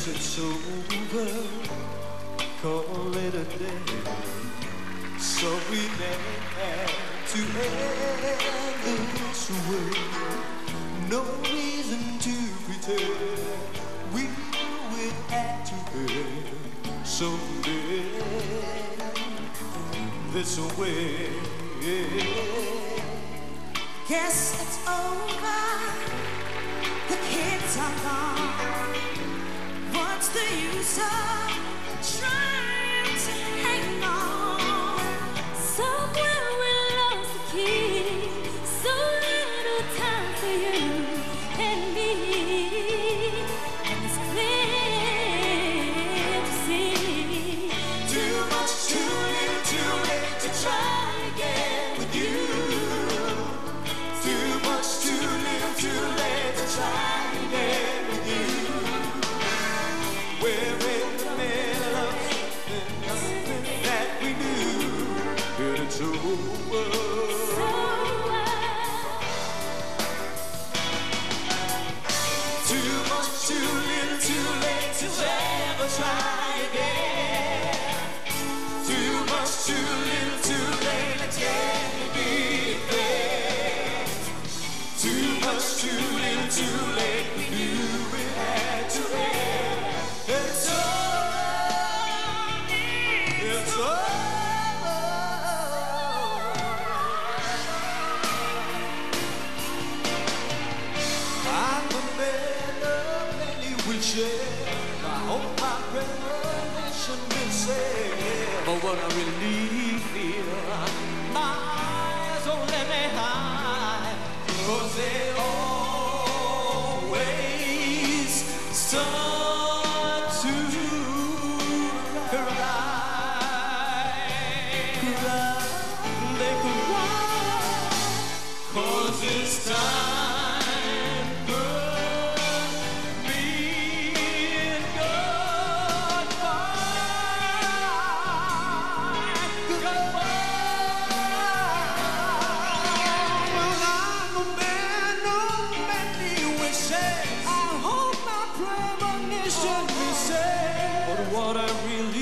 guess it's over, call it a day. So we may have to end this way. No reason to pretend we will have to end someday this way. Guess it's over, the kids are gone. What's the use of trying to hang on? Somewhere we lost the key. So little time for you and me. And it's clear to see. Too much, too little, too late to try again with you. Too much, too little, too late to try again with you. We're in the middle of something that we knew, and it's over. Too much, too little, too late to ever try again. Too much, too little, too late, let's get me there. Too much, too little, too late, we knew we had to end. It's over, it's over. I'm a man of many wishes. I hope my premonition will say. But what I really feel, my eyes don't let me hide, 'cause they always start to cry. They cry, 'cause it's time for me and goodbye. Well, I'm a man of many wishes. I hope my premonition will say. But what I really